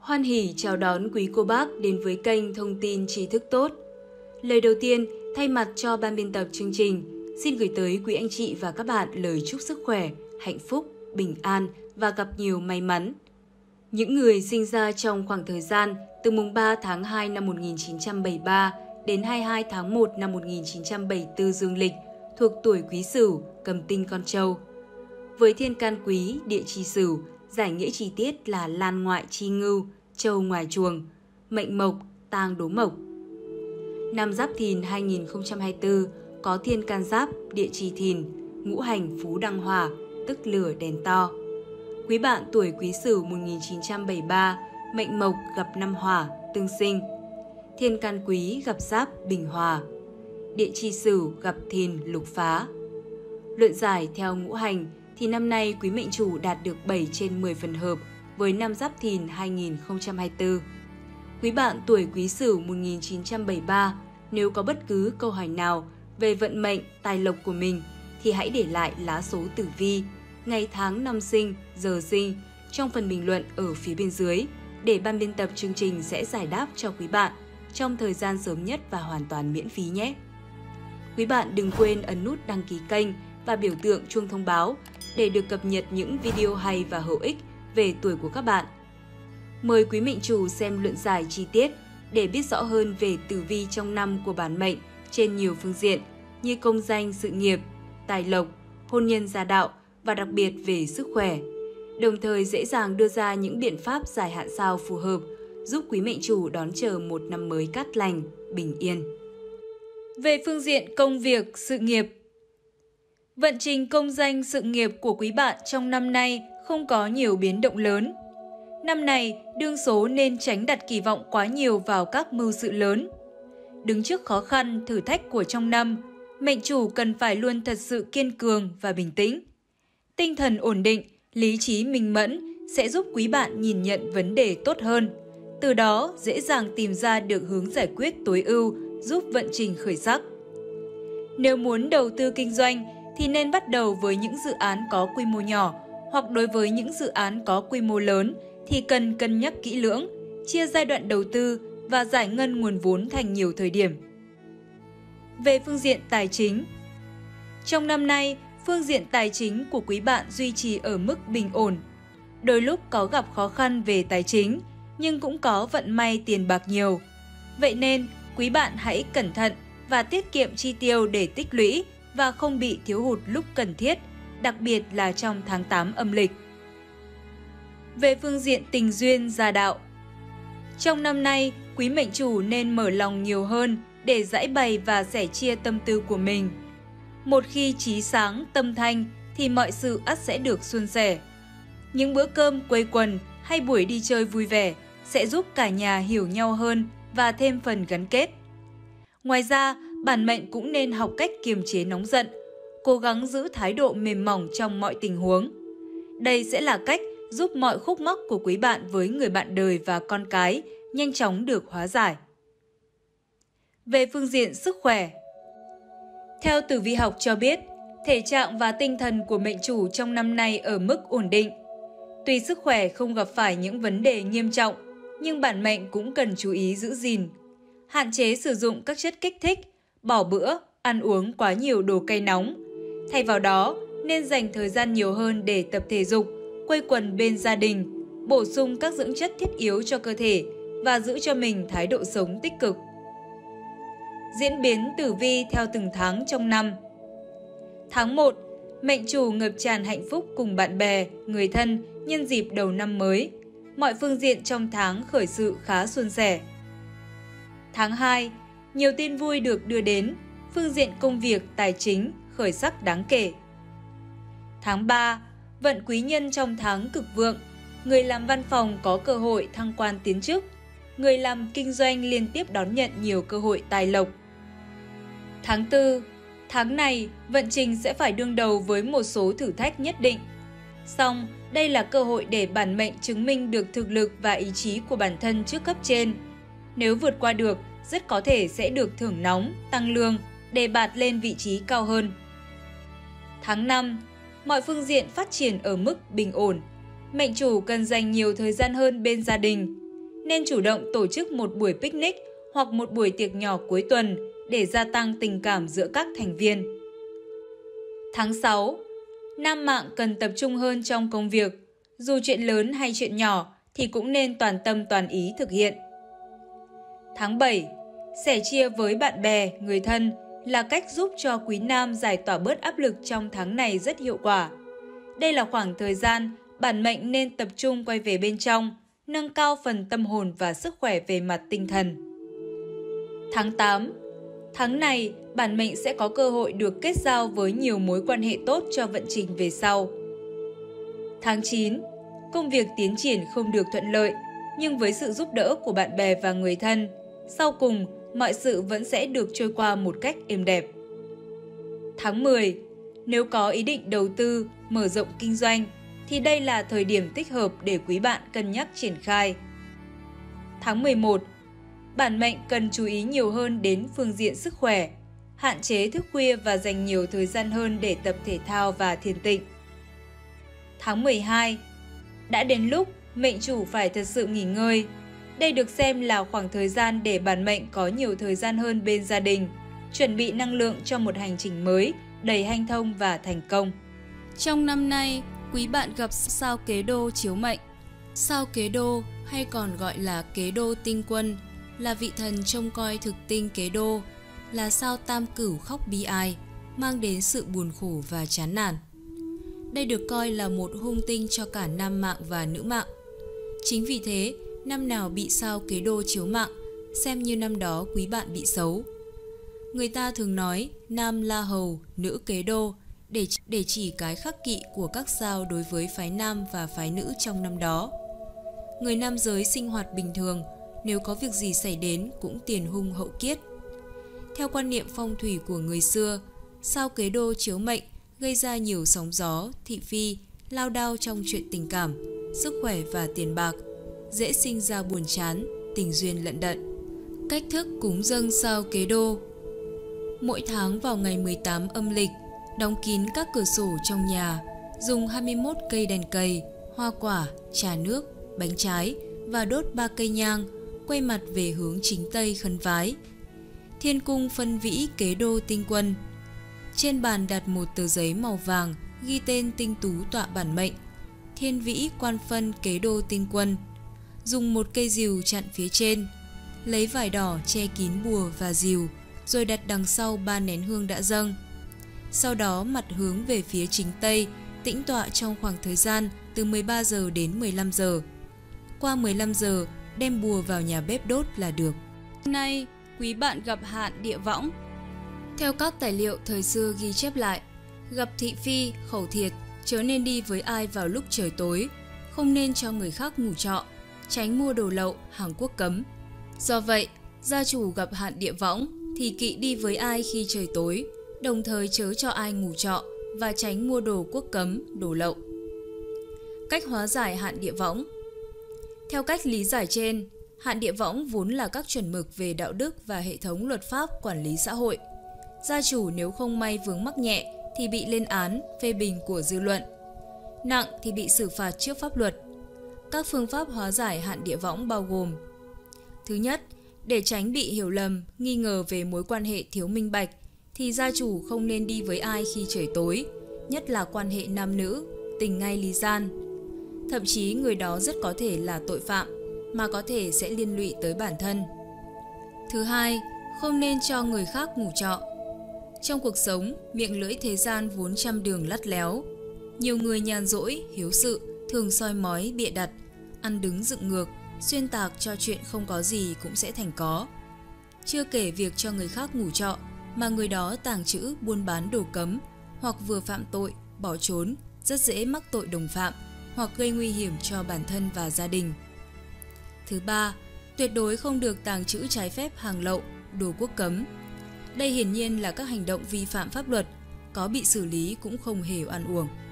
Hoan hỉ chào đón quý cô bác đến với kênh Thông tin tri thức tốt. Lời đầu tiên, thay mặt cho ban biên tập chương trình, xin gửi tới quý anh chị và các bạn lời chúc sức khỏe, hạnh phúc, bình an và gặp nhiều may mắn. Những người sinh ra trong khoảng thời gian từ mùng 3 tháng 2 năm 1973 đến 22 tháng 1 năm 1974 dương lịch thuộc tuổi Quý Sửu, cầm tinh con trâu. Với thiên can quý, địa chi Sửu, giải nghĩa chi tiết là lan ngoại chi ngưu, trâu ngoài chuồng, mệnh mộc, tang đố mộc. Năm Giáp Thìn 2024 có thiên can giáp, địa chi Thìn, ngũ hành phú đăng hỏa, tức lửa đèn to. Quý bạn tuổi Quý Sửu 1973, mệnh mộc gặp năm hỏa, tương sinh. Thiên can quý gặp giáp, bình hòa. Địa chi Sửu gặp Thìn, lục phá. Luận giải theo ngũ hành thì năm nay quý mệnh chủ đạt được 7 trên 10 phần hợp với năm Giáp Thìn 2024. Quý bạn tuổi Quý Sửu 1973, nếu có bất cứ câu hỏi nào về vận mệnh, tài lộc của mình thì hãy để lại lá số tử vi, ngày tháng năm sinh, giờ sinh trong phần bình luận ở phía bên dưới để ban biên tập chương trình sẽ giải đáp cho quý bạn trong thời gian sớm nhất và hoàn toàn miễn phí nhé. Quý bạn đừng quên ấn nút đăng ký kênh và biểu tượng chuông thông báo để được cập nhật những video hay và hữu ích về tuổi của các bạn. Mời quý mệnh chủ xem luận giải chi tiết để biết rõ hơn về tử vi trong năm của bản mệnh trên nhiều phương diện như công danh, sự nghiệp, tài lộc, hôn nhân gia đạo và đặc biệt về sức khỏe. Đồng thời dễ dàng đưa ra những biện pháp giải hạn sao phù hợp giúp quý mệnh chủ đón chờ một năm mới cát lành, bình yên. Về phương diện công việc, sự nghiệp, vận trình công danh sự nghiệp của quý bạn trong năm nay không có nhiều biến động lớn. Năm này, đương số nên tránh đặt kỳ vọng quá nhiều vào các mưu sự lớn. Đứng trước khó khăn, thử thách của trong năm, mệnh chủ cần phải luôn thật sự kiên cường và bình tĩnh. Tinh thần ổn định, lý trí minh mẫn sẽ giúp quý bạn nhìn nhận vấn đề tốt hơn. Từ đó, dễ dàng tìm ra được hướng giải quyết tối ưu, giúp vận trình khởi sắc. Nếu muốn đầu tư kinh doanh, thì nên bắt đầu với những dự án có quy mô nhỏ, hoặc đối với những dự án có quy mô lớn thì cần cân nhắc kỹ lưỡng, chia giai đoạn đầu tư và giải ngân nguồn vốn thành nhiều thời điểm. Về phương diện tài chính, trong năm nay, phương diện tài chính của quý bạn duy trì ở mức bình ổn. Đôi lúc có gặp khó khăn về tài chính, nhưng cũng có vận may tiền bạc nhiều. Vậy nên, quý bạn hãy cẩn thận và tiết kiệm chi tiêu để tích lũy và không bị thiếu hụt lúc cần thiết, đặc biệt là trong tháng 8 âm lịch. Về phương diện tình duyên gia đạo, trong năm nay, quý mệnh chủ nên mở lòng nhiều hơn để giải bày và sẻ chia tâm tư của mình. Một khi trí sáng, tâm thanh thì mọi sự ắt sẽ được suôn sẻ. Những bữa cơm quây quần hay buổi đi chơi vui vẻ sẽ giúp cả nhà hiểu nhau hơn và thêm phần gắn kết. Ngoài ra, bản mệnh cũng nên học cách kiềm chế nóng giận, cố gắng giữ thái độ mềm mỏng trong mọi tình huống. Đây sẽ là cách giúp mọi khúc mắc của quý bạn với người bạn đời và con cái nhanh chóng được hóa giải. Về phương diện sức khỏe, theo tử vi học cho biết, thể trạng và tinh thần của mệnh chủ trong năm nay ở mức ổn định. Tuy sức khỏe không gặp phải những vấn đề nghiêm trọng, nhưng bản mệnh cũng cần chú ý giữ gìn. Hạn chế sử dụng các chất kích thích, bỏ bữa, ăn uống quá nhiều đồ cay nóng. Thay vào đó, nên dành thời gian nhiều hơn để tập thể dục, quây quần bên gia đình, bổ sung các dưỡng chất thiết yếu cho cơ thể và giữ cho mình thái độ sống tích cực. Diễn biến tử vi theo từng tháng trong năm. Tháng 1, mệnh chủ ngập tràn hạnh phúc cùng bạn bè, người thân nhân dịp đầu năm mới. Mọi phương diện trong tháng khởi sự khá suôn sẻ. Tháng 2, nhiều tin vui được đưa đến, phương diện công việc, tài chính, khởi sắc đáng kể. Tháng 3, vận quý nhân trong tháng cực vượng, người làm văn phòng có cơ hội thăng quan tiến chức, người làm kinh doanh liên tiếp đón nhận nhiều cơ hội tài lộc. Tháng 4, tháng này vận trình sẽ phải đương đầu với một số thử thách nhất định. Song, đây là cơ hội để bản mệnh chứng minh được thực lực và ý chí của bản thân trước cấp trên. Nếu vượt qua được, rất có thể sẽ được thưởng nóng, tăng lương, đề bạt lên vị trí cao hơn. Tháng 5, mọi phương diện phát triển ở mức bình ổn. Mệnh chủ cần dành nhiều thời gian hơn bên gia đình. nên chủ động tổ chức một buổi picnic hoặc một buổi tiệc nhỏ cuối tuần để gia tăng tình cảm giữa các thành viên. Tháng 6. Nam mạng cần tập trung hơn trong công việc. Dù chuyện lớn hay chuyện nhỏ thì cũng nên toàn tâm toàn ý thực hiện. Tháng 7. Sẻ chia với bạn bè, người thân là cách giúp cho quý nam giải tỏa bớt áp lực trong tháng này rất hiệu quả. Đây là khoảng thời gian bản mệnh nên tập trung quay về bên trong, nâng cao phần tâm hồn và sức khỏe về mặt tinh thần. Tháng 8. Tháng này, bản mệnh sẽ có cơ hội được kết giao với nhiều mối quan hệ tốt cho vận trình về sau. Tháng 9. Công việc tiến triển không được thuận lợi, nhưng với sự giúp đỡ của bạn bè và người thân, sau cùng mọi sự vẫn sẽ được trôi qua một cách êm đẹp. Tháng 10. Nếu có ý định đầu tư, mở rộng kinh doanh, thì đây là thời điểm thích hợp để quý bạn cân nhắc triển khai. Tháng 11. Bản mệnh cần chú ý nhiều hơn đến phương diện sức khỏe, hạn chế thức khuya và dành nhiều thời gian hơn để tập thể thao và thiền tịnh. Tháng 12. Đã đến lúc mệnh chủ phải thật sự nghỉ ngơi. Đây được xem là khoảng thời gian để bản mệnh có nhiều thời gian hơn bên gia đình, chuẩn bị năng lượng cho một hành trình mới, đầy hanh thông và thành công. Trong năm nay, quý bạn gặp sao kế đô chiếu mệnh. Sao kế đô hay còn gọi là kế đô tinh quân là vị thần trông coi thực tinh kế đô, là sao tam cửu khóc bi ai, mang đến sự buồn khổ và chán nản. Đây được coi là một hung tinh cho cả nam mạng và nữ mạng. Chính vì thế, năm nào bị sao kế đô chiếu mạng, xem như năm đó quý bạn bị xấu. Người ta thường nói nam la hầu, nữ kế đô để chỉ cái khắc kỵ của các sao đối với phái nam và phái nữ trong năm đó. Người nam giới sinh hoạt bình thường, nếu có việc gì xảy đến cũng tiền hung hậu kiết. Theo quan niệm phong thủy của người xưa, sao kế đô chiếu mệnh gây ra nhiều sóng gió, thị phi, lao đao trong chuyện tình cảm, sức khỏe và tiền bạc, dễ sinh ra buồn chán, tình duyên lận đận. Cách thức cúng dâng sao kế đô. Mỗi tháng vào ngày 18 âm lịch, đóng kín các cửa sổ trong nhà, dùng 21 cây đèn cầy, hoa quả, trà nước, bánh trái và đốt 3 cây nhang, quay mặt về hướng chính Tây khấn vái. Thiên cung phân vĩ kế đô tinh quân. Trên bàn đặt một tờ giấy màu vàng ghi tên tinh tú tọa bản mệnh, thiên vĩ quan phân kế đô tinh quân. Dùng một cây rìu chặn phía trên, lấy vải đỏ che kín bùa và rìu, rồi đặt đằng sau 3 nén hương đã dâng. Sau đó mặt hướng về phía chính Tây, tĩnh tọa trong khoảng thời gian từ 13 giờ đến 15 giờ. Qua 15 giờ, đem bùa vào nhà bếp đốt là được. Hôm nay, quý bạn gặp hạn địa võng. Theo các tài liệu thời xưa ghi chép lại, gặp thị phi, khẩu thiệt, chớ nên đi với ai vào lúc trời tối, không nên cho người khác ngủ trọ, tránh mua đồ lậu, hàng quốc cấm. Do vậy, gia chủ gặp hạn địa võng thì kỵ đi với ai khi trời tối, đồng thời chớ cho ai ngủ trọ và tránh mua đồ quốc cấm, đồ lậu. Cách hóa giải hạn địa võng. Theo cách lý giải trên, hạn địa võng vốn là các chuẩn mực về đạo đức và hệ thống luật pháp quản lý xã hội. Gia chủ nếu không may vướng mắc nhẹ thì bị lên án, phê bình của dư luận. Nặng thì bị xử phạt trước pháp luật. Các phương pháp hóa giải hạn địa võng bao gồm: thứ nhất, để tránh bị hiểu lầm, nghi ngờ về mối quan hệ thiếu minh bạch, thì gia chủ không nên đi với ai khi trời tối, nhất là quan hệ nam nữ, tình ngay lý gian. Thậm chí người đó rất có thể là tội phạm, mà có thể sẽ liên lụy tới bản thân. Thứ hai, không nên cho người khác ngủ trọ. Trong cuộc sống, miệng lưỡi thế gian vốn trăm đường lắt léo. Nhiều người nhàn rỗi, hiếu sự, thường soi mói, bịa đặt, ăn đứng dựng ngược, xuyên tạc cho chuyện không có gì cũng sẽ thành có. Chưa kể việc cho người khác ngủ trọ, mà người đó tàng trữ, buôn bán đồ cấm, hoặc vừa phạm tội, bỏ trốn, rất dễ mắc tội đồng phạm, hoặc gây nguy hiểm cho bản thân và gia đình. Thứ ba, tuyệt đối không được tàng trữ trái phép hàng lậu, đồ quốc cấm. Đây hiển nhiên là các hành động vi phạm pháp luật, có bị xử lý cũng không hề oan uổng.